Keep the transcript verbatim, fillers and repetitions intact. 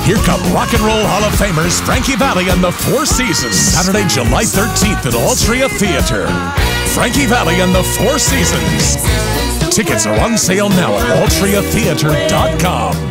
Here come Rock and Roll Hall of Famers Frankie Valli and the Four Seasons, Saturday, July thirteenth at Altria Theater. Frankie Valli and the Four Seasons. Tickets are on sale now at altria theater dot com.